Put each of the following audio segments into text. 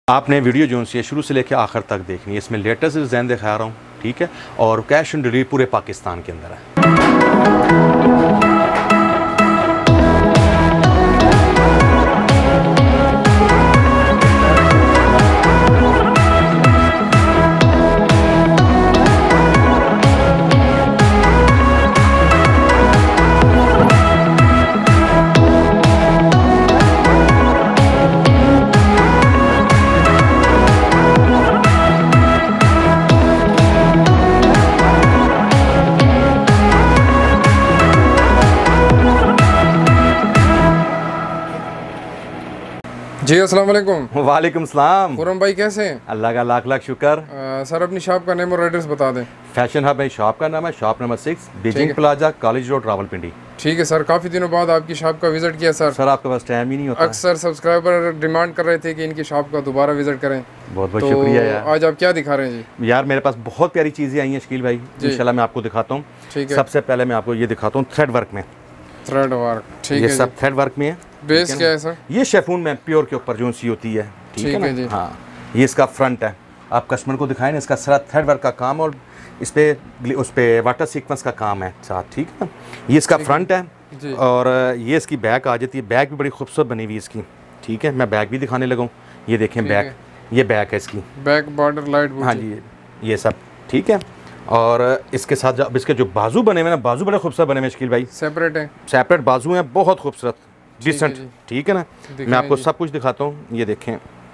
आपने वीडियो जो है शुरू से लेकर आखिर तक देखनी है। इसमें लेटेस्ट डिज़ाइन दिखा रहा हूँ, ठीक है, और कैश ऑन डिलीवरी पूरे पाकिस्तान के अंदर है। जी अस्सलाम वालेकुम। वालेकुम सलाम। खुरम भाई कैसे हैं? अल्लाह का लाख लाख शुक्र। सर अपनी शॉप का नेम और एड्रेस बता दें। फैशन हब मेरी शॉप का नाम है, shop number 6 Beijing plaza, college road, Rawalpindi. ठीक है सर, काफ़ी दिनों बाद आपकी शॉप का विजिट किया सर। सर आपके पास टाइम ही नहीं होता। अक्सर सब्सक्राइबर डिमांड कर रहे थे कि इनकी शॉप का दोबारा विजिट करें। बहुत बहुत शुक्रिया यार। आज आप क्या दिखा रहे हैं जी? यार मेरे पास बहुत प्यारी चीज़ें आई हैं शकील भाई, इंशाल्लाह मैं आपको दिखाता हूँ। ठीक है। सबसे पहले मैं आपको ये दिखाता हूँ थ्रेड वर्क में। थ्रेड वर्क, ठीक है। ये सब थ्रेड वर्क में है। बेस क्या है सर? ये शेफून में प्योर के ऊपर जो सी होती है, ठीक है जी। हाँ, ये इसका फ्रंट है। आप कस्टमर को दिखाएं ना, इसका सारा थ्रेड वर्क का काम और इस पे उस पे वाटर सीक्वेंस का काम है साथ, ठीक है। ये इसका फ्रंट है जी। और ये इसकी बैक आ जाती है। बैक भी बड़ी खूबसूरत बनी हुई है इसकी, ठीक है। मैं बैक भी दिखाने लगा हूँ, ये देखें बैक, ये बैक है इसकी, बैक बॉर्डर लाइट। हाँ जी, ये सब ठीक है। और इसके साथ अब इसके जो बाजू बने हुए ना, बाजू बड़े खूबसूरत बने हुए शकील भाई, सेपरेट है, सेपरेट बाजू हैं, बहुत खूबसूरत डिसेंट, ठीक है ना। मैं आपको सब कुछ दिखाता हूँ। ये देखें,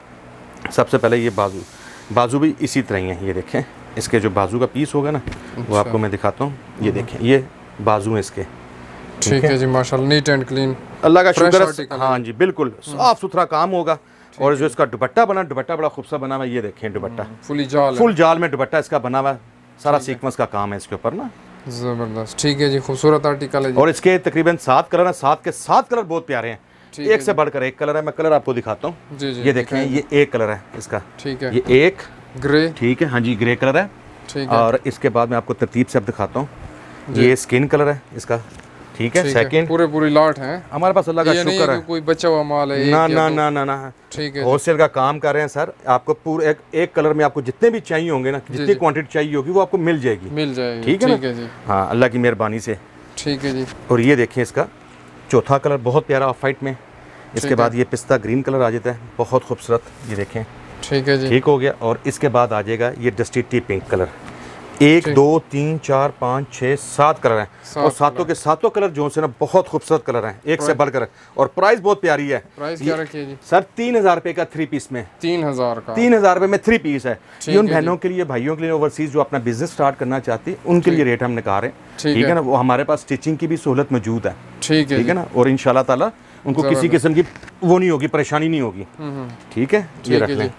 सबसे पहले ये बाजू भी इसी तरह ही है। ये देखें, इसके जो बाजू का पीस होगा ना, वो आपको मैं दिखाता हूँ। ये देखें, ये बाजू है इसके, ठीक है जी, माशाल्लाह नीट एंड क्लीन, अल्लाह का शुक्र है। हाँ जी, बिल्कुल साफ सुथरा काम होगा। और जो इसका दुपट्टा बना, दुपट्टा बड़ा खूबसूरत बना हुआ है। ये देखें दुपट्टा फुल जाल में दुपट्टा इसका बना हुआ है, सारा सीक्वेंस का काम है इसके ऊपर ना, जबरदस्त। ठीक है जी, खूबसूरत आर्टिकल है जी। और इसके तकरीबन 7 कलर हैं, 7 के 7 कलर बहुत प्यारे हैं, एक से बढ़कर एक कलर है। मैं कलर आपको दिखाता हूँ। ये देखें, ये एक कलर है इसका, ठीक है। ये एक ग्रे, ठीक है, हाँ जी, ग्रे कलर है, ठीक है। और इसके बाद मैं आपको तरतीब से अब दिखाता हूँ। ये स्किन कलर है इसका, ठीक है। सेकंड पूरी लॉट है हमारे पास, अल्लाह का शुक्र है। कोई बचा हुआ माल है ना ना ना ना ना, ठीक है। होलसेल का काम कर रहे हैं सर। आपको पूरे एक कलर में आपको जितने भी चाहिए होंगे ना, जितनी क्वांटिटी चाहिए होगी वो आपको मिल जाएगी, ठीक है ना। हाँ, अल्लाह की मेहरबानी से, ठीक है जी। और ये देखें, इसका चौथा कलर बहुत प्यारा ऑफ वाइट में। इसके बाद ये पिस्ता ग्रीन कलर आ जाता है, बहुत खूबसूरत, ये देखें, ठीक है जी, ठीक हो गया। और इसके बाद आ जाएगा ये dusty tea pink colour. 1 2 3 4 5 6 7 colour हैं, और सातों के सातों कलर जो है ना बहुत खूबसूरत कलर हैं, एक से बढ़कर। और प्राइस बहुत प्यारी है। प्राइस क्या रखी है जी? सर 3000 रुपये का 3 पीस में, 3000 का, 3000 रुपये में 3 पीस है। ये उन बहनों के लिए, भाइयों के लिए, ओवरसीज जो अपना बिजनेस स्टार्ट करना चाहती है, उनके लिए रेट हम निकाल रहे हैं, ठीक है ना। वो हमारे पास स्टिचिंग की भी सहूलत मौजूद है, ठीक है ना। और इंशाल्लाह ताला उनको किसी किस्म की वो नहीं होगी, परेशानी नहीं होगी, ठीक है। ये रख लें।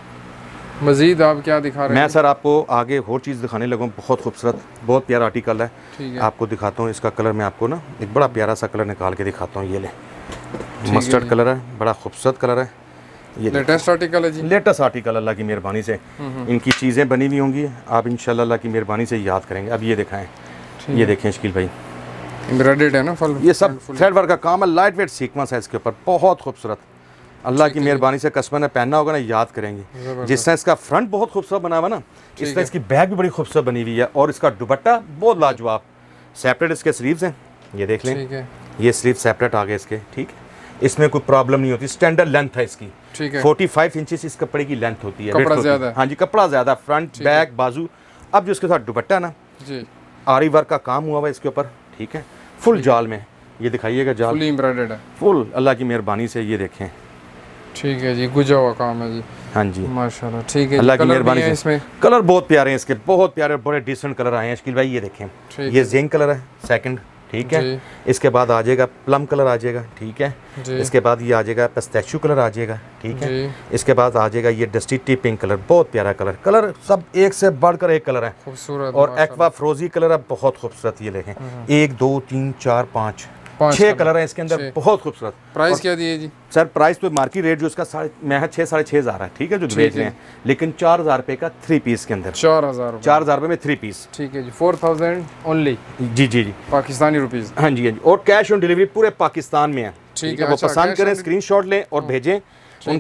मजीद आप क्या दिखा रहे हैं? मैं सर आपको आगे और चीज़ दिखाने लगा हूँ, बहुत खूबसूरत, बहुत प्यारा आर्टिकल है, आपको दिखाता हूँ। इसका कलर मैं आपको ना एक बड़ा प्यारा सा कलर निकाल के दिखाता हूँ। ये ले, मस्टर्ड कलर है, बड़ा खूबसूरत कलर है। ये लेटेस्ट आर्टिकल है जी, लेटेस्ट आर्टिकल, अल्लाह की मेहरबानी से इनकी चीज़ें बनी हुई होंगी, आप इंशाल्लाह अल्लाह की मेहरबानी से याद करेंगे। अब ये दिखाएं, ये देखें शकील भाई, एम्ब्रॉयडर्ड है ना फुल, ये सब थ्रेड वर्क का काम है, लाइट वेट सीक्वेंस है इसके ऊपर, बहुत खूबसूरत। अल्लाह की मेहरबानी से कस्टमर ने पहनना होगा ना, याद करेंगे। जिस तरह इसका फ्रंट बहुत खूबसूरत बना हुआ ना, इस तरह इसकी बैक भी बड़ी खूबसूरत बनी हुई है। और इसका दुपट्टा बहुत लाजवाब, सेपरेट इसके स्लीव्स हैं, ये देख लें, ये स्लीव सेपरेट आ गए इसके, ठीक है। इसमें कोई प्रॉब्लम नहीं होती, स्टैंडर्ड लेंथ है इसकी, 45 इंचेस इस कपड़े की लेंथ होती है, कपड़ा ज़्यादा, हाँ जी, कपड़ा ज़्यादा, फ्रंट बैक बाजू। अब जो इसके साथ दुपट्टा ना जी, आरी वर्क का काम हुआ हुआ है इसके ऊपर, ठीक है, फुल जाल में। ये दिखाइएगा, जाल फुल एम्ब्रॉयडर्ड है, फुल, अल्लाह की मेहरबानी से। ये देखें, ठीक है जी, गुजा हुआ काम है जी, हाँ जी, माशाल्लाह, ठीक है। अल्लाह की मेहरबानी से इसमें कलर बहुत प्यारे हैं इसके, बहुत प्यारे, बड़े डिसेंट कलर आए हैं शकील भाई। ये देखें, ये जिंक कलर है सेकंड, ठीक है। इसके बाद आ जाएगा प्लम कलर आ जाएगा, ठीक है। इसके बाद ये आ जाएगा पिस्ताचियो कलर आ जाएगा, ठीक है। इसके बाद आ जाएगा ये डस्टी टी पिंक कलर, बहुत प्यारा कलर, कलर सब एक से बढ़कर एक कलर है, खूबसूरत। और एक्वा फ्रोजी कलर है, बहुत खूबसूरत। ये देखें, 1 2 3 4 5 6 कलर है इसके अंदर, बहुत खूबसूरत। प्राइस क्या दिए जी? सर प्राइस तो मार्केट रेट जो इसका 6 साढ़े 6 हज़ार है, ठीक है, जो बेच रहे हैं, लेकिन 4000 रुपये का 3 पीस के अंदर, 4000 रुपये में 3 पीस, ठीक है जी, 4000 ओनली, जी जी जी, पाकिस्तानी रुपीज़, हाँ जी हाँ जी। और कैश ऑन डिलीवरी पूरे पाकिस्तान में है, ठीक है। वो पसंद करें, स्क्रीनशॉट लें और भेजें उनको,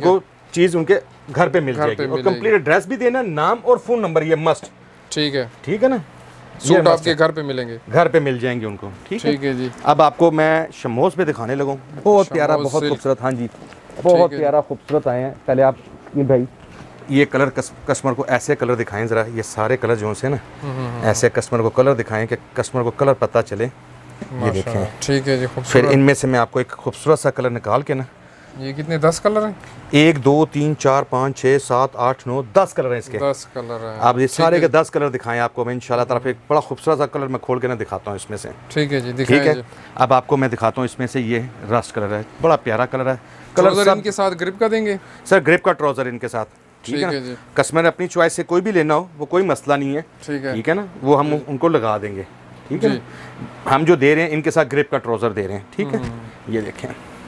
चीज़ उनके घर पे मिल जाएगी और कंप्लीट एड्रेस भी देना, नाम और फ़ोन नंबर, ये मस्ट। ठीक है, ठीक है ना। सूट आपके घर पे मिलेंगे, घर पे मिल जाएंगे उनको। ठीक है जी। अब आपको मैं शमोस पे दिखाने लगूँ, बहुत प्यारा, बहुत खूबसूरत। हाँ जी, बहुत प्यारा खूबसूरत आए हैं। पहले आप ये भाई ये कलर कस्टमर को ऐसे कलर दिखाएं ज़रा, ये सारे कलर जो से ना ऐसे कस्टमर को कलर दिखाएं कि कस्टमर को कलर पता चले। ये देखें। ठीक है जी, फिर इनमें से मैं आपको एक खूबसूरत सा कलर निकाल के ना, ये कितने 10 कलर हैं? 1 2 3 4 5 6 7 8 9 10 कलर हैं इसके। 10 कलर हैं। आप ये सारे के 10 कलर दिखाएं आपको मैं इंशाल्लाह ताला। फिर एक बड़ा खूबसूरत सा कलर मैं खोल के ना दिखाता हूँ इसमें से। ठीक है जी, दिखाएं। ठीक है, अब आपको मैं दिखाता हूँ इसमें से। ये रस्ट कलर है, बड़ा प्यारा कलर है। कलर सब इनके साथ ग्रिप का देंगे सर, ग्रिप का ट्राउजर इनके साथ। ठीक है जी। कस्टमर अपनी चॉइस से कोई भी लेना हो वो कोई मसला नहीं है। ठीक है ना, वो हम उनको लगा देंगे। ठीक है, हम जो दे रहे हैं इनके साथ ग्रिप का ट्राउजर दे रहे हैं। ठीक है, ये देखें,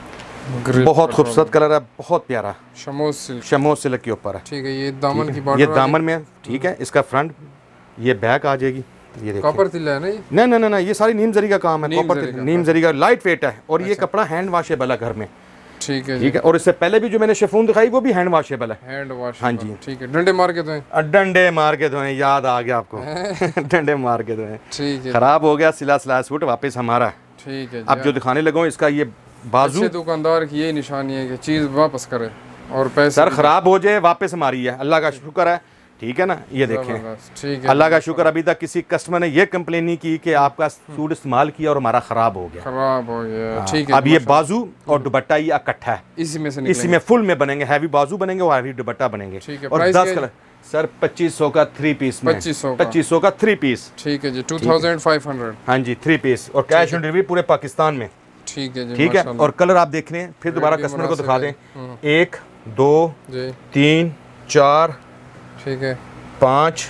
बहुत खूबसूरत कलर है, बहुत प्यारा। शमोस सिल्क के ऊपर है। ठीक है, ये दामन की बॉर्डर, ये दामन में। ठीक है, इसका फ्रंट, ये बैक आ जाएगी। ये देखिए, कॉपर तिल्ला है ना? नहीं नहीं, ये सारी नीम जरी का काम है। कॉपर नीम जरी का, लाइट वेट है और ये कपड़ा हैंड वॉशेबल है घर में। ठीक है, ठीक है। और इससे पहले भी जो मैंने शिफॉन दिखाई वो भी हैंड वॉशेबल है। हैंड वॉश, हाँ जी। ठीक है, डंडे मार के धोएं। डंडे मार के धोएं, याद आ गया आपको। डंडे मार के धोएं। ठीक है, खराब हो गया सिला सिलाया सूट वापस हमारा। ठीक है, अब जो दिखाने लगो इसका ये बाजू, दुकानदार की यही निशानी है कि चीज वापस करे और पैसे सर खराब हो जाए वापस हमारी है। अल्लाह का शुक्र है। ठीक है ना, ये देखें, ठीक है, अल्लाह का शुक्र अभी तक किसी कस्टमर ने ये कंप्लेन नहीं की कि आपका सूट इस्तेमाल किया और हमारा खराब हो गया। ठीक है, अब ये बाजू और दुपट्टा ये इकट्ठा है, इसी में फुल में बनेंगे, हैवी बाजू बनेंगे और हैवी दुपट्टा बनेंगे। और 10 कलर सर 2500 का 3 पीस में, 2500 का 3 पीस। ठीक है जी, 2500। हाँ जी, 3 पीस और कैश ऑन डिलीवरी पूरे पाकिस्तान में। ठीक है जी, ठीक है। और कलर आप देख रहे हैं, फिर दोबारा कस्टमर को दिखा दें। 1 2 3 4, ठीक है, 5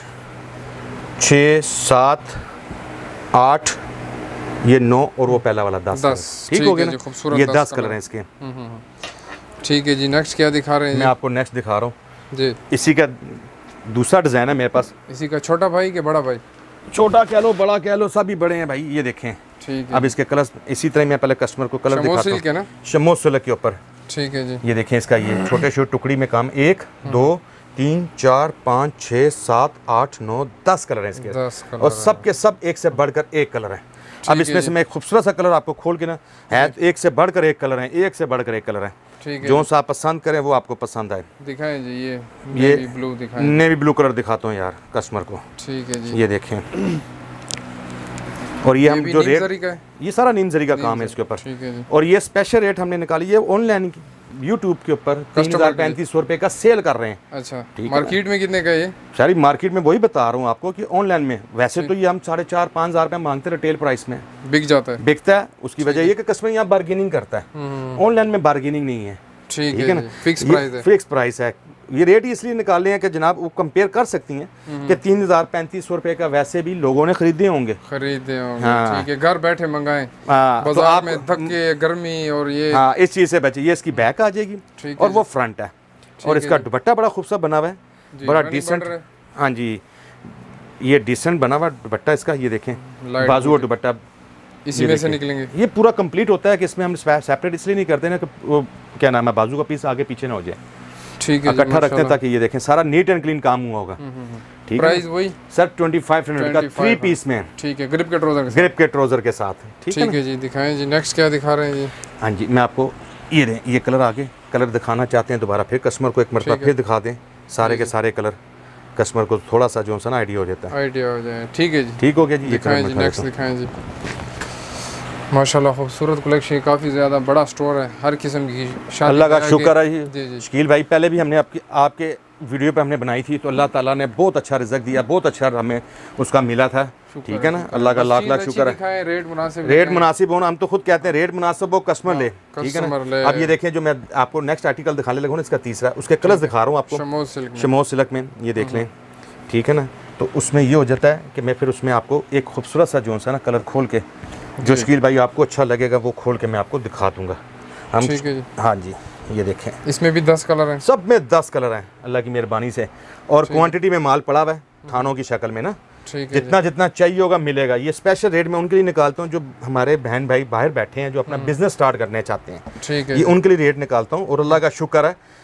6 7 8, ये 9 और वो पहला वाला 10। ठीक हो गया ना, ये 10 कलर हैं इसके। ठीक है जी, नेक्स्ट क्या दिखा रहे हैं? मैं आपको नेक्स्ट दिखा रहा हूँ जी। इसी का दूसरा डिज़ाइन है मेरे पास। इसी का छोटा भाई के बड़ा भाई? छोटा कह लो, बड़ा कह लो, सभी बड़े हैं भाई। ये देखें। ठीक है, अब इसके कलर इसी तरह मैं पहले कस्टमर को कलर दिखाता हूँ। शमोस सिल्क के ऊपर। ठीक है जी, ये देखें इसका ये छोटे छोटे टुकड़ी में काम। 1 2 3 4 5 6 7 8 9 10 कलर हैं इसके। 10 कलर और सब के सब एक से बढ़कर एक कलर है। अब इसमें से मैं एक खूबसूरत सा कलर आपको खोल के ना है, एक से बढ़कर एक कलर है, एक से बढ़कर एक कलर है। ठीक है, जो सा आप पसंद करें वो आपको पसंद आए। दिखाएं जी, ये नेवी ब्लू दिखाएं। नेवी ब्लू कलर दिखाता हूँ यार कस्टमर को। ठीक है जी, ये देखें। और ये हम जो रेट, ये सारा नीम जरी का काम है इसके ऊपर। और ये स्पेशल रेट हमने निकाली है ऑनलाइन यूट्यूब के ऊपर 3035 रुपए का सेल कर रहे हैं। अच्छा, मार्केट में कितने का ये? सारी मार्केट में वही बता रहा हूँ आपको कि ऑनलाइन में वैसे तो ये हम 4,500-5 हज़ार रुपए मांगते हैं रिटेल प्राइस में, बिक जाता है, बिकता है। उसकी वजह ये कि कस्टमर यहाँ बार्गेनिंग करता है, ऑनलाइन में बार्गेनिंग नहीं है। ठीक है ना, फिक्स प्राइस है, फिक्स प्राइस है। ये रेट इसलिए निकाले हैं कि जनाब वो कंपेयर कर सकती हैं कि 3035 रुपए का वैसे भी लोगों ने खरीदे होंगे। हाँ, ठीक है, घर बैठे मंगाएं। बाजार तो आप में धक्के, गर्मी और ये, हाँ, इस चीज़ से बचे। ये इसकी बैक आ जाएगी और वो फ्रंट है। और इसका दुपट्टा बड़ा खूबसूरत बना हुआ है, बड़ा डिसेंट। हाँ जी, ये डिसेंट बना हुआ दुपट्टा इसका। ये देखें, बाजू और दुपट्टा इसी में से निकलेंगे। ये पूरा कंप्लीट होता है कि इसमें हम सेपरेट इसलिए नहीं करते ना कि वो क्या नाम है, बाजू का पीस आगे पीछे ना हो जाए। ठीक है, इकट्ठा रखते हैं ताकि ये देखें सारा नीट एंड क्लीन काम हुआ होगा। ठीक है, प्राइस वही सर 2500 का 3 पीस में। ठीक है, ग्रिप के ट्राउजर के साथ, ग्रिप के ट्राउजर के साथ। ठीक है जी, दिखाएं जी, नेक्स्ट क्या दिखा रहे हैं जी? हाँ जी, मैं आपको ये दें, ये कलर आगे कलर दिखाना चाहते हैं दोबारा, फिर कस्टमर को एक मरतबा फिर दिखा दें सारे के सारे कलर, कस्टमर को थोड़ा सा जो सा ना आइडिया हो जाता है, आइडिया हो जाए। ठीक है जी, ठीक हो गया जी। दिखाएं जी, नेक्स्ट दिखाएं जी। माशाल्लाह खूबसूरत कलेक्शन, काफ़ी ज़्यादा बड़ा स्टोर है, हर किस्म की। अल्लाह का शुक्र है जी। शकील भाई, पहले भी हमने आपके वीडियो पे हमने बनाई थी तो अल्लाह ताला ने बहुत अच्छा रिज़्क दिया, बहुत अच्छा हमें उसका मिला था। ठीक है ना, अल्लाह का लाख लाख शुक्र है। रेट मुनासिब होना, हम तो खुद कहते हैं रेट मुनासिब हो, कस्टमर ले। ठीक है ना, अब ये देखें जो मैं आपको नेक्स्ट आर्टिकल दिखाने लगा हूँ इसका तीसरा, उसके कलर्स दिखा रहा हूँ आपको शमोस सिल्क में। ये देख लें, ठीक है ना, तो उसमें ये हो जाता है कि मैं फिर उसमें आपको एक खूबसूरत सा जो सा ना कलर खोल के, जो शकील भाई आपको अच्छा लगेगा वो खोल के मैं आपको दिखा दूंगा हम। ठीक है जी, हाँ जी, ये देखें, इसमें भी 10 कलर हैं, सब में 10 कलर हैं अल्लाह की मेहरबानी से। और क्वांटिटी में माल पड़ा हुआ है थानों की शक्ल में ना, जितना जितना चाहिए होगा मिलेगा। ये स्पेशल रेट में उनके लिए निकालता हूँ जो हमारे बहन भाई बाहर बैठे हैं, जो अपना बिजनेस स्टार्ट करना चाहते हैं। ठीक है, ये उनके लिए रेट निकालता हूँ। और अल्लाह का शुक्र है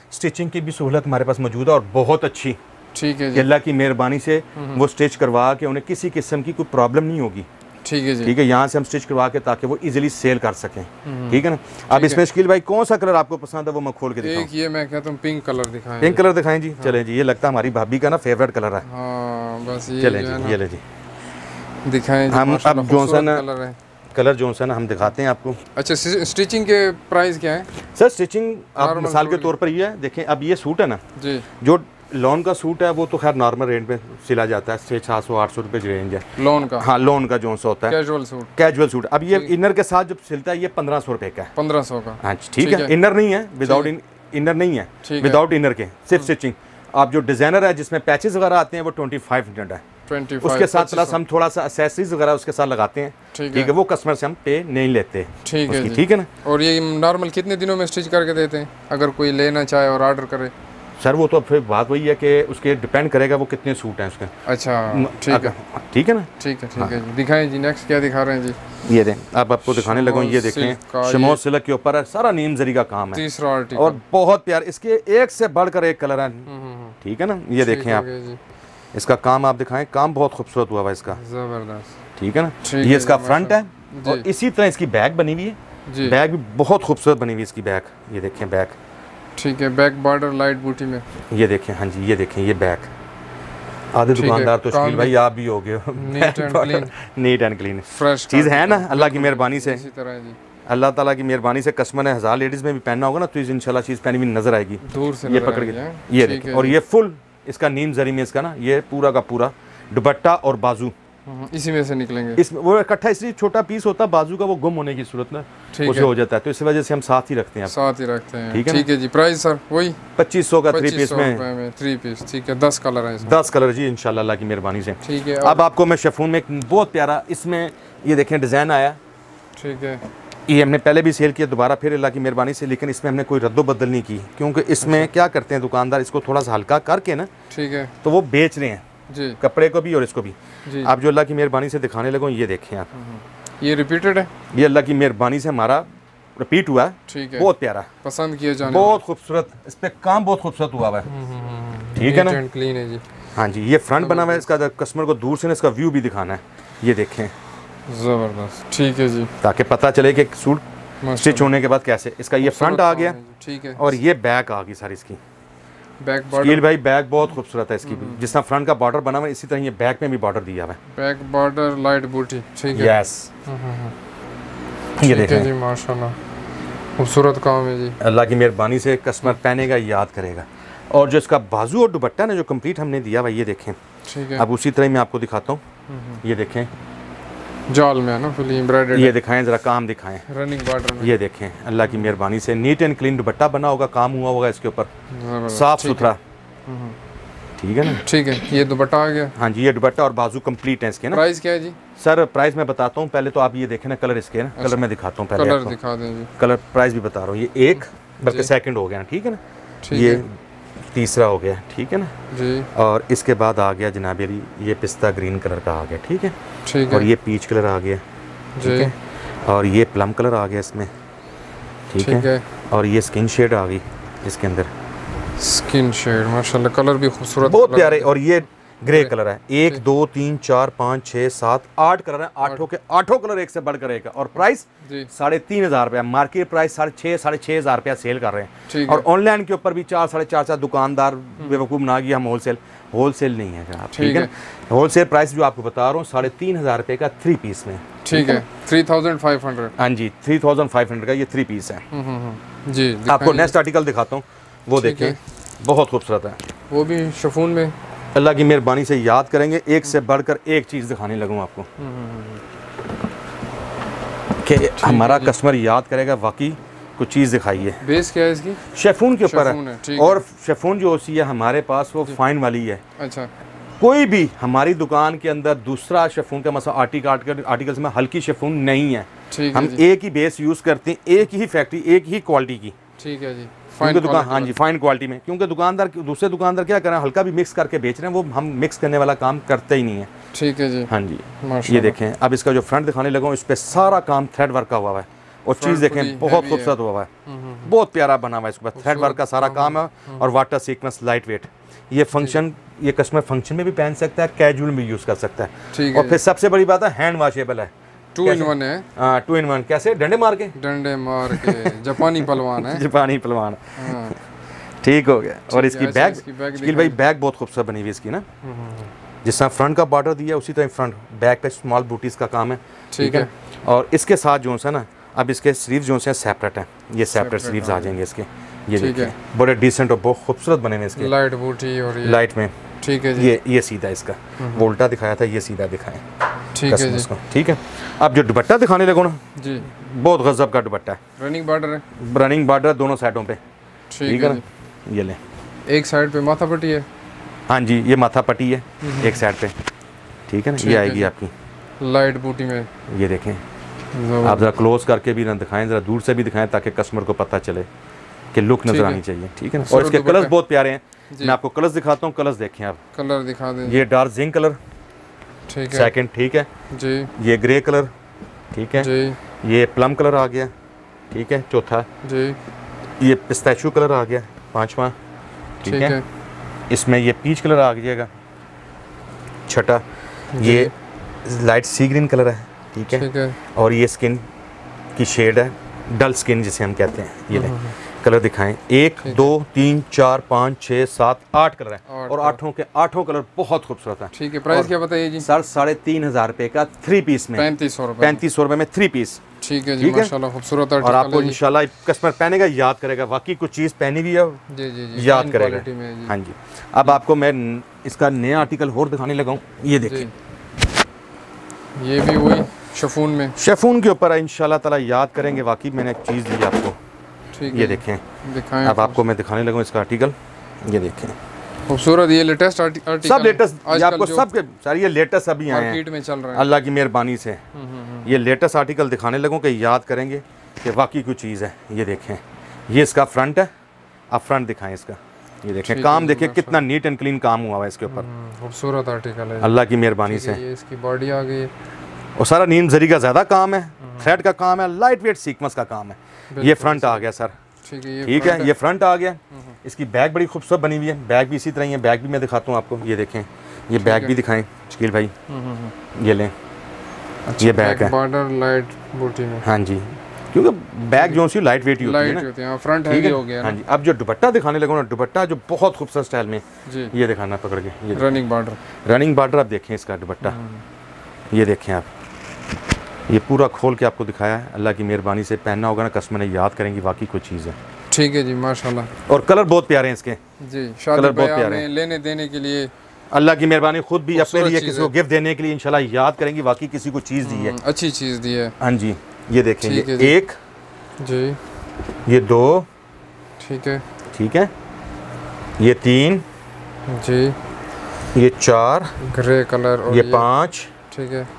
स्टिचिंग की भी सहूलत हमारे पास मौजूद है और बहुत अच्छी। ठीक है कि जी। अल्लाह की मेहरबानी से वो स्टिच करवा के उन्हें किसी किस्म की कोई प्रॉब्लम नहीं होगी। ठीक है जी। ठीक है, यहाँ से हम स्टिच करवा के ताकि वो इजीली सेल कर सकें। ठीक है ना। अब इसमें शकील भाई कौन सा कलर आपको पसंद है वो मैं खोल के दिखाऊं? एक ये मैं कहता हूँ पिंक कलर दिखाएं। पिंक कलर दिखाएं जी। चलें जी, ये लगता है हमारी भाभी का ना फेवरेट कलर है। हाँ बस ये चलें जी, ये ले जी दिखाएं जी। हम अब जो सा ना कलर है, कलर जो सा ना हम दिखाते हैं आपको। अच्छा स्टिचिंग के प्राइस क्या है सर? स्टिचिंग आप Normal मिसाल के सूट तौर पर ये है, देखें अब ये सूट है ना, जी, जो लोन का सूट है वो तो खैर नॉर्मल रेंज में सिला जाता है, 600-700-800 रुपये की रेंज है लोन का। हाँ, लोन का जो सा होता है कैजुअल सूट, कैजुअल सूट। अब ये इनर के साथ जब सिलता है ये 1500 रुपये का है। 1500 का। हाँ ठीक है, इनर नहीं है, विदाउट इनर नहीं है, विदाउट इनर के सिर्फ स्टिचिंग। आप जो डिजाइनर है जिसमें पैचेस वगैरह आते हैं वो 2500 है। 25 उसके साथ प्लस हम थोड़ा सा एक्सेसरीज वगैरह उसके साथ लगाते हैं। ठीक है, वो कस्टमर से हम पे नहीं लेते। ठीक है, ठीक है ना। और ये नॉर्मल कितने दिनों में स्टिच करके देते हैं अगर कोई लेना चाहे और ऑर्डर करे? सर वो तो फिर बात वही है कि उसके डिपेंड करेगा वो कितने सूट हैं उसके। अच्छा ठीक है, ठीक है ना। ठीक है, ठीक है जी। दिखाएं जी, नेक्स्ट क्या दिखा रहे हैं जी? ये दें, अब आपको दिखाने लगा, ये देखें शमोर सिल्क के ऊपर है, सारा नीम जरी का काम है। तीसरा आर्टिकल और बहुत प्यार, इसके एक से बढ़कर एक कलर है। ठीक है ना, ये देखें आप, इसका काम आप दिखाएं, काम बहुत खूबसूरत हुआ है इसका, जबरदस्त। ठीक है ना। ये इसका फ्रंट है और इसी तरह इसकी बैग बनी हुई है। बैग भी बहुत खूबसूरत बनी हुई है इसकी बैग, ये देखें बैग। ठीक है, बैक बॉर्डर लाइट बूटी में, ये देखें। हाँ जी, ये देखें ये बैग। आधे दुकानदार तो शकील भाई आप भी हो गए। नीट एंड क्लीन फ्रेश चीज़ है ना, अल्लाह की मेहरबानी से। इसी तरह जी, अल्लाह ताला की मेहरबानी से कस्टमर ने 1000 लेडीज़ में भी पहनना होगा ना तो इंशाल्लाह चीज़ पहनी हुई नजर आएगी। दूर से ये पकड़ के ये देखें। और ये फुल इसका नीम जरी में इसका ना ये पूरा का पूरा दुपट्टा और बाजू इसी में से निकलेंगे। इसमें वो इकट्ठा इसलिए छोटा पीस होता है, बाजू का वो गुम होने की सूरत में उसे हो जाता है, तो इस वजह से हम साथ ही रखते हैं। साथ ही रखते हैं। ठीक है जी। प्राइस सर वही 2500 का 3 पीस में 3 पीस। ठीक है, 10 कलर है, 10 कलर जी इंशाल्लाह अल्लाह की मेहरबानी से। ठीक है। अब आपको मैं शिफॉन में एक बहुत प्यारा इसमें ये देखें डिज़ाइन आया। ठीक है, ये हमने पहले भी सेल किया, दोबारा फिर अल्लाह की मेहरबानी से, लेकिन इसमें हमने कोई रद्दो बदल नहीं की क्योंकि इसमें क्या करते हैं दुकानदार, इसको थोड़ा सा हल्का करके ना, ठीक है, तो वो बेच रहे हैं जी, कपड़े को भी और इसको भी जी। आप जो अल्लाह की मेहरबानी से दिखाने लगो, ये देखें आप, ये रिपीटेड है, ये अल्लाह की मेहरबानी से हमारा रिपीट हुआ है। ठीक है, बहुत प्यारा, पसंद किया जाने, बहुत खूबसूरत, इस पे काम बहुत खूबसूरत हुआ है। ठीक है ना, क्लीन है जी। हाँ जी, ये फ्रंट बना हुआ है इसका, कस्टमर को दूर से इसका व्यू भी दिखाना है, ये देखें, जबरदस्त। ठीक है जी, ताकि पता चले कि सूट स्टिच होने के बाद कैसे। इसका ये फ्रंट आ गया, ठीक है, और ये बैक आ गई सारी इसकी बैक बॉर्डर। भाई बैक बहुत खूबसूरत है इसकी भी, जिस तरह फ्रंट का बॉर्डर बना हुआ है इसी तरह ये बैक में भी बॉर्डर दिया हुआ है, बैक बॉर्डर लाइट बूटी। ठीक है, यस, ये देखें जी, माशाल्लाह खूबसूरत काम है जी। अल्लाह की मेहरबानी से कस्टमर पहनेगा याद करेगा। और जो इसका बाजू और दुपट्टा ना जो कंप्लीट हमने दिया हुआ, ये देखें। ठीक है, अब उसी तरह मैं आपको दिखाता हूँ, ये देखें जाल में है ना फुल एम्ब्रॉयडर्ड, ये दिखाएं जरा काम दिखाएं, रनिंग बॉर्डर में, ये देखें अल्लाह की मेहरबानी से नीट एंड क्लीन दुपट्टा बना होगा, काम हुआ होगा इसके ऊपर, साफ सुथरा। ठीक है ना, ठीक है, ये दुपट्टा आ गया। हाँ जी, ये दुपट्टा और बाजू कंप्लीट है इसके ना। प्राइस क्या है जी? सर प्राइस मैं बताता हूँ, पहले तो आप ये देखें ना कलर इसके ना, कलर मैं दिखाता हूँ, पहले कलर दिखा दें जी, कलर प्राइस भी बता रहा हूँ। ये एक बल्कि सेकंड हो गया ना, ठीक है ना, ये तीसरा हो गया, ठीक है ना जी। और इसके बाद आ गया जनाब अली ये पिस्ता ग्रीन कलर का आ गया, ठीक है, ठीक है, और ये पीच कलर आ गया, ठीक है, और ये प्लम कलर आ गया इसमें, ठीक है, और ये स्किन शेड आ गई इसके अंदर, स्किन शेड माशाल्लाह कलर भी खूबसूरत, बहुत प्यारे। और ये ग्रे कलर है, 1 2 3 4 5 6 7 8 कलर है, आठों के आठों कलर एक से बढ़कर एक। और प्राइस 3500 रुपया, मार्केट प्राइस 6,500 रुपया सेल कर रहे हैं। और ऑनलाइन के ऊपर भी 4-4.5 दुकानदार बेवकूफ़ ना गया, हम होलसेल नहीं है जनाब, ठीक है। होलसेल प्राइस जो आपको बता रहा हूँ 3500 रुपये का 3 पीस में, ठीक है, 3500। हाँ जी, 3500 का ये 3 पीस है जी। आपको नेक्स्ट आर्टिकल दिखाता हूँ, वो देखें बहुत खूबसूरत है, वो भी शिफॉन में। अल्लाह की मेहरबानी से याद करेंगे, एक से बढ़कर एक चीज़ दिखाने लगूँ आपको कि हमारा कस्टमर याद करेगा वाकई कुछ चीज़ दिखाई है। बेस क्या है इसकी? शिफॉन के ऊपर है, और शिफॉन जो होती है हमारे पास वो फाइन वाली है। अच्छा, कोई भी हमारी दुकान के अंदर दूसरा शिफॉन का मसा आर्टिकल्स में हल्की शिफॉन नहीं है, हम एक ही बेस यूज़ करते हैं, एक ही फैक्ट्री, एक ही क्वालिटी की। ठीक है जी, क्योंकि दुकान, हाँ जी, फाइन क्वालिटी में, क्योंकि दुकानदार दूसरे दुकानदार क्या कर रहे हैं, हल्का भी मिक्स करके बेच रहे हैं, वो हम मिक्स करने वाला काम करते ही नहीं है। ठीक है जी, हाँ जी। ये देखें, अब इसका जो फ्रंट दिखाने लगा हूँ, इस पर सारा काम थ्रेड वर्क का हुआ है, और चीज़ देखें बहुत खूबसूरत हुआ है, बहुत प्यारा बना हुआ है। इसके बाद थ्रेड वर्क का सारा काम है और वाटर सीक्वेंस लाइट वेट। ये फंक्शन, ये कस्टमर फंक्शन में भी पहन सकता है, कैजुअल में यूज़ कर सकता है। और फिर सबसे बड़ी बात है हैंड वॉशेबल है, 2 in 1 है। हाँ 2 in 1। कैसे? डंडे मार के जापानी पहलवान है। जापानी पहलवान। ठीक हो गया। और इसकी बैग, शकील भाई बैग बहुत खूबसूरत बनी हुई इसकी ना, जिस तरह फ्रंट का बॉर्डर दिया उसी तरह फ्रंट बैक पे स्मॉल बूटीज का काम है। ठीक है। और इसके साथ जो है ना, अब इसके स्लीव्स जो है सेपरेट हैं, ये सेपरेट स्लीव्स आ जाएंगे इसके। ये देखिए बड़े डिसेंट और बहुत खूबसूरत बने हुए इसके, लाइट बूटी और ये लाइट में। ठीक है जी। ये सीधा इसका उल्टा दिखाया था, ये सीधा दिखाएं। ठीक है जी। ठीक है। अब जो दुपट्टा दिखाने लगो ना जी, बहुत गजब का दुपट्टा है। रनिंग बॉर्डर है, रनिंग बॉर्डर दोनों साइडों पे। ठीक है ना। ये ले, एक साइड पे माथा पट्टी है। हाँ जी, ये माथा पट्टी है एक साइड पे। ठीक है ना। ये आएगी आपकी लाइट बूटी में। ये देखें, आप ज़रा क्लोज करके भी ना दिखाएं, ज़रा दूर से भी दिखाएं ताकि कस्टमर को पता चले कि लुक नजर आनी चाहिए। ठीक है ना। और इसके कलर्स बहुत प्यारे हैं, मैं आपको कलर्स दिखाता हूँ। कलर्स देखें आप, कलर दिखा दें। ये डार्क जिंक कलर, ठीक है, सेकंड। ठीक है जी। ये ग्रे कलर, ठीक है जी। ये प्लम कलर आ गया, ठीक है चौथा जी। ये पिस्ताचियो कलर आ गया पांचवा, ठीक है। इसमें ये पीच कलर आ जाएगा छठा, ये लाइट सी ग्रीन कलर है, ठीक है। और ये स्किन की शेड है, डल स्किन जिसे हम कहते हैं। ये कलर दिखाएं, 1 2 3 4 5 6 7 8 कलर है और आठों के आठों कलर बहुत खूबसूरत है। ठीक है। प्राइस क्या बताइए जी? सर 3,500 रुपए का 3 पीस में, 3500 रुपए में 3 पीस। ठीक है जी, माशाल्लाह खूबसूरत है। और आपको इंशाल्लाह कस्टमर पहनेगा याद करेगा, वाकई कुछ चीज़ पहनी हुई है जी जी, याद करेगा। हाँ जी। अब आपको मैं इसका नया आर्टिकल और दिखाने लगा हूँ। ये देखिए, ये भी वही शिफॉन में, शिफॉन के ऊपर है। इंशाल्लाह ताला याद करेंगे, वाकई मैंने एक चीज़ दी आपको। ठीक ये देखें, दिखाएं। अब आपको मैं दिखाने लगा इसका आर्टिकल। ये देखें खूबसूरत, ये लेटेस्ट आर्टिकल, सब लेटेस्ट, ये आपको सब के सारे ये लेटेस्ट अभी आए हैं, मार्केट में चल रहे हैं अल्लाह की मेहरबानी से। ये लेटेस्ट आर्टिकल दिखाने लगूँ कि याद करेंगे कि वाकई कोई चीज़ है। ये देखें, ये इसका फ्रंट है। आप फ्रंट दिखाएं इसका। ये देखें काम, देखिए कितना नीट एंड क्लीन काम हुआ है इसके ऊपर। खूबसूरत आर्टिकल है अल्लाह की मेहरबानी से। ये इसकी बॉडी आ गई है और सारा नीम जरी का ज़्यादा काम है, थ्रेड का काम है, लाइट वेट सीक्वेंस का काम है। ये फ्रंट आ गया सर। ठीक है, ये फ्रंट आ गया। इसकी बैग बड़ी खूबसूरत बनी हुई है, बैग भी इसी तरह ही है। बैग भी मैं दिखाता हूँ आपको, ये देखें, ये बैग भी दिखाएं शकील भाई। ये लें, ये बैग है बॉर्डर लाइट बूटी में। हाँ जी, क्योंकि बैग जो सी लाइट वेट ही होती है ना, फ्रंट हैवी हो गया। हाँ जी। अब जो दुपट्टा दिखाने लगा ना, दुपट्टा जो बहुत खूबसूरत स्टाइल में जी, ये दिखाना पकड़ के। ये रनिंग बॉर्डर, रनिंग बॉर्डर आप देखें इसका दुपट्टा। ये देखें आप, ये पूरा खोल के आपको दिखाया है। अल्लाह की मेहरबानी से पहनना होगा ना, कस्टमर ने याद करेंगी वाकई कोई चीज़ है। ठीक है जी, माशाल्लाह। और कलर बहुत प्यारे हैं इसके जी, कलर बहुत प्यारे हैं। लेने देने के लिए अल्लाह की मेहरबानी, खुद भी अपने लिए किसी को गिफ्ट देने के लिए इंशाल्लाह याद करेंगी वाकई किसी को चीज़ दी है, अच्छी चीज़ दी है। हाँ जी। ये देखें, ये 1 जी, ये 2 ठीक है, ठीक है, ये 3 जी, ये 4 ग्रे कलर, और ये 5 ठीक है,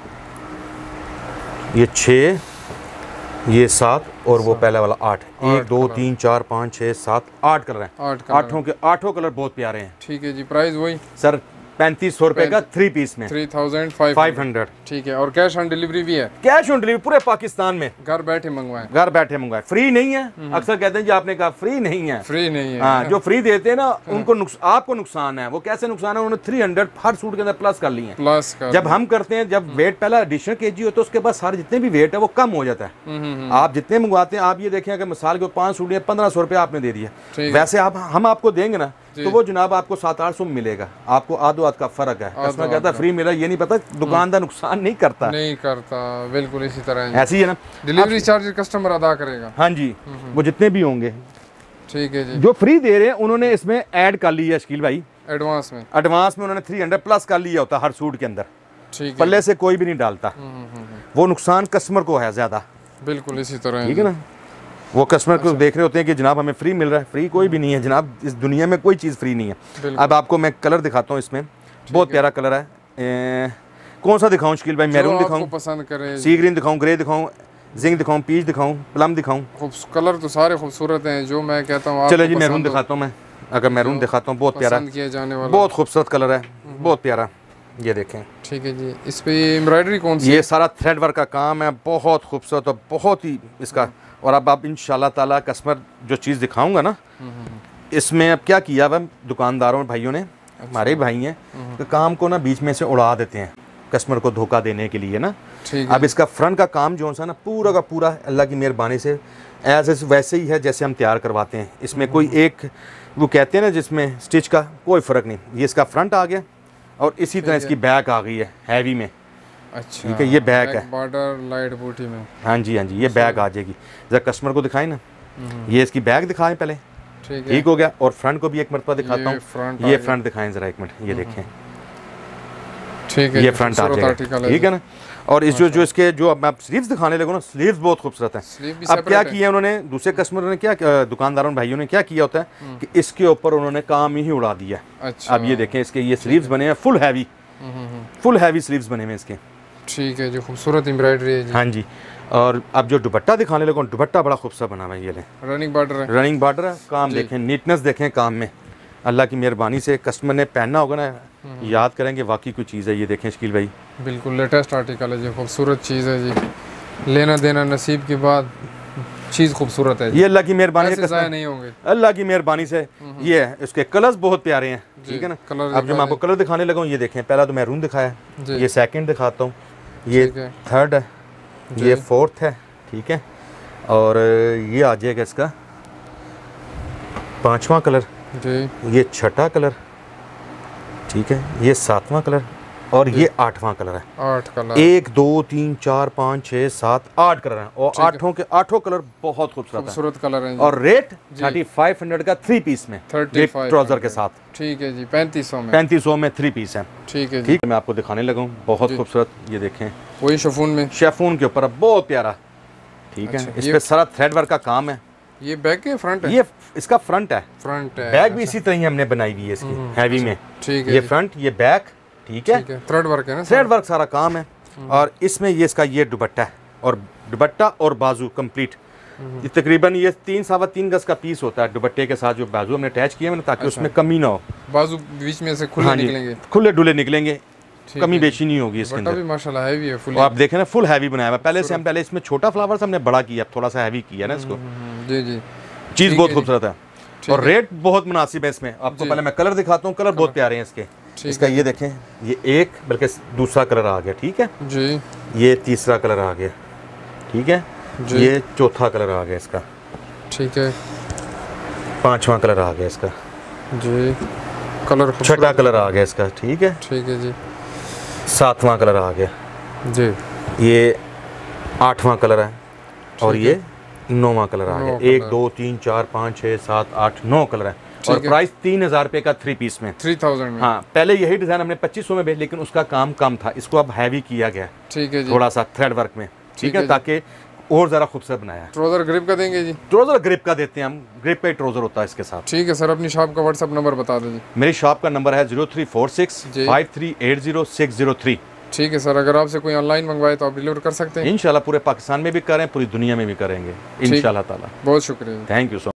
ये 6, ये 7 और वो पहला वाला 8। 1 2 3 4 5 6 7 8 कलर हैं। आठों के आठों कलर बहुत प्यारे हैं। ठीक है जी, प्राइस वही सर 3500 रुपए का 3 पीस में 3500। ठीक है। और कैश ऑन डिलीवरी भी है? कैश ऑन डिलीवरी पूरे पाकिस्तान में, घर बैठे मंगवाएं, घर बैठे मंगवाएं, फ्री नहीं है। अक्सर कहते हैं जी आपने कहा फ्री नहीं है, फ्री नहीं है। हाँ, जो फ्री देते हैं ना उनको आपको नुकसान है। वो कैसे नुकसान है? उन्होंने 300 हर सूट के अंदर प्लस कर लिए, प्लस कर। जब हम करते हैं, जब वेट पहला एडिशनल केजी होता है, उसके बाद सारे जितने भी वेट है वो कम हो जाता है। आप जितने मंगवाते हैं, आप ये देखें अगर मिसाल के 5 सूट या 1500 रुपये आपने दे दिया, वैसे आप हम आपको देंगे ना तो वो जनाब आपको 700-800 मिलेगा। आपको आधो आध का फर्क है। कस्टमर कहता है फ्री मिला, ये नहीं पता दुकानदार नुकसान नहीं करता, नहीं करता। बिल्कुल इसी तरह ऐसी है ना, डिलीवरी चार्ज कस्टमर अदा करेगा। हाँ जी, वो जितने भी होंगे। ठीक है जी। जो फ्री दे रहे हैं उन्होंने इसमें ऐड कर लिया शकील भाई, एडवांस में उन्होंने 300 प्लस कर लिया होता हर सूट के अंदर। ठीक है, पल्ले से कोई भी नहीं डालता, वो नुकसान कस्टमर को है ज्यादा। बिल्कुल इसी तरह, ठीक है ना। वो कस्टमर को देख रहे होते हैं कि जनाब हमें फ्री मिल रहा है, फ्री कोई भी नहीं है जनाब, इस दुनिया में कोई चीज़ फ्री नहीं है। अब आपको मैं कलर दिखाता हूँ, इसमें बहुत प्यारा कलर है। कौन सा दिखाऊं शकील भाई? मैरून दिखाऊं, पसंद करें, सी ग्रीन दिखाऊं, ग्रे दिखाऊं, जिंक दिखाऊं, पीच दिखाऊं, प्लम दिखाऊं? कलर तो सारे खूबसूरत हैं, जो मैं कहता हूँ। चलो जी, मैरून दिखाता हूँ मैं। अगर मैरून दिखाता हूँ, बहुत प्यारा किया जाने वाला, बहुत खूबसूरत कलर है, बहुत प्यारा। ये देखें। ठीक है जी। इस पे एम्ब्रॉयडरी कौन सी? ये सारा थ्रेड वर्क का काम है, बहुत खूबसूरत और बहुत ही इसका और अब आप इंशाल्लाह ताला कस्टमर जो चीज़ दिखाऊंगा ना, इसमें अब क्या किया हुआ दुकानदारों भाइयों ने, हमारे भाई हैं, तो काम को ना बीच में से उड़ा देते हैं कस्टमर को धोखा देने के लिए ना। अब इसका फ्रंट का काम जो सा ना पूरा का पूरा अल्लाह की मेहरबानी से एज वैसे ही है जैसे हम तैयार करवाते हैं। इसमें कोई एक वो कहते हैं ना जिसमें स्टिच का कोई फ़र्क नहीं। ये इसका फ्रंट आ गया और इसी तरह इसकी बैक आ गई है हैवी में। अच्छा, ठीक है, ये बैक है बॉर्डर लाइट बूटी में। हाँ जी हाँ जी, ये बैक आ जाएगी। जरा कस्टमर को दिखाएं ना, ये इसकी बैक दिखाएं पहले, ठीक हो गया। और फ्रंट को भी एक मरतबा दिखाता हूँ, ये फ्रंट दिखाएं ज़रा एक मिनट, ये देखें, ठीक है, ये फ्रंट आ जाएगा, ठीक है ना। और इस जो इसके जो अब मैं स्लीव्स दिखाने लगूँ ना, स्लीव्स बहुत खूबसूरत हैं। अब क्या किया उन्होंने, दूसरे कस्टमर ने क्या, दुकानदारों भाइयों ने क्या किया होता है कि इसके ऊपर उन्होंने काम ही उड़ा दिया। अच्छा, अब ये देखें इसके ये स्लीव्स बने हैं फुल हैवी स्लीव्स बने हुए इसके, ठीक है, जो खूबसूरत एम्ब्रॉयडरी है जी। हाँ जी। और अब जो दुपट्टा दिखाने लगूँ, दुपट्टा बड़ा खूबसूरत बना हुआ है, ये ले रनिंग बॉर्डर है, रनिंग बॉर्डर है। काम देखें, नीटनेस देखें काम में, अल्लाह की मेहरबानी से कस्टमर ने पहनना होगा ना, याद करेंगे वाकई कोई चीज़ है। ये देखें शकील भाई, बिल्कुल लेटेस्ट आर्टिकल है जी, खूबसूरत चीज़ है जी। लेना देना नसीब के बाद चीज़ खूबसूरत है जी। ये अल्लाह की मेहरबानी से ज़ाया नहीं होंगे, अल्लाह की मेहरबानी से ये है। इसके कलर्स बहुत प्यारे हैं, ठीक है ना। कलर अब जो मैं आपको कलर दिखाने लगा हूँ, ये देखें, पहला तो मैरून दिखाया, ये सेकंड दिखाता हूँ, ये थर्ड है, ये फोर्थ है, ठीक है। और ये आ जाएगा इसका 5वां कलर जी, ये 6ठा कलर, ठीक है, ये 7वां कलर और ये 8वां कलर है। 8 कलर, 1 2 3 4 5 6 7 8 कलर हैं और 8 के 8 कलर बहुत खूबसूरत कलर है। और रेट 3500 का 3 पीस में, 35 ट्राउजर के साथ, ठीक है जी। 3500 में 3500 में 3 पीस है, ठीक है जी। ठीक है। मैं आपको दिखाने लगा हूँ, बहुत खूबसूरत, ये देखें, वही शिफॉन में, शेफून के ऊपर बहुत प्यारा, ठीक है। इस पे सारा थ्रेड वर्क का काम है। ये बैक है फ्रंट है? ये इसका फ्रंट है, फ्रंट है। बैक भी इसी तरह ही हमने बनाई हुई है इसकी हैवी में, ठीक है। ये फ्रंट, ये बैक, ठीक है। थ्रेड वर्क है ना, थ्रेड वर्क सारा काम है। और इसमें ये इसका ये दुपट्टा है, और दुपट्टा और बाजू कंप्लीट, तकरीबन ये 3-3.25 गज का पीस होता है। दुपट्टे के साथ जो बाजू हमने अटैच किए हैं ताकि उसमें कमी ना हो, बाजू बीच में से खुले निकलेंगे, खुले डुले निकलेंगे, कमी बेची नहीं होगी इसके अंदर। भी माशाल्लाह हैवी है, फुल। आप देखें ना, फुल हैवी बनाया हुआ। पहले इसमें छोटा फ्लावर्स हमने बड़ा किया, थोड़ा सा हैवी किया ना इसको। जी जी, चीज़ बहुत खूबसूरत है और रेट बहुत मुनासिब है इसमें। आपको पहले मैं कलर दिखाता हूँ, कलर बहुत प्यारे हैं इसके। इसका ये देखें, ये एक बल्कि दूसरा कलर आ गया, ठीक है जी। ये तीसरा कलर आ गया, ठीक है। ये चौथा कलर आ गया इसका, ठीक है। 5वां कलर आ गया इसका जी, कलर 6ठा कलर आ गया इसका, ठीक है, ठीक है जी। 7वां कलर आ गया जी, ये 8वां कलर है और ये 9वां कलर आ गया। 1 2 3 4 5 6 7 8 9 कलर है और प्राइस 3000 रुपये का 3 पीस में, 3000 में। हाँ, पहले यही डिज़ाइन हमने 2500 में भेज, लेकिन उसका काम कम था, इसको अब हैवी किया गया, ठीक है जी, थोड़ा सा थ्रेड वर्क में, ठीक है, ताकि और ज़रा खूबसूरत बनाया है। ट्राउजर ग्रिप का देंगे जी? ट्राउजर ग्रिप का देते हैं हम, ग्रिप का ही ट्राउजर होता है इसके साथ। ठीक है सर, अपनी शॉप का व्हाट्सअप नंबर बता दीजिए। मेरी शॉप का नंबर है 0346 5380 603। ठीक है सर, अगर आपसे कोई ऑनलाइन मंगवाए तो आप डिलीवर कर सकते हैं? इंशाल्लाह पूरे पाकिस्तान में भी करें, पूरी दुनिया में भी करेंगे इंशाल्लाह ताला। बहुत शुक्रिया, थैंक यू सो मच।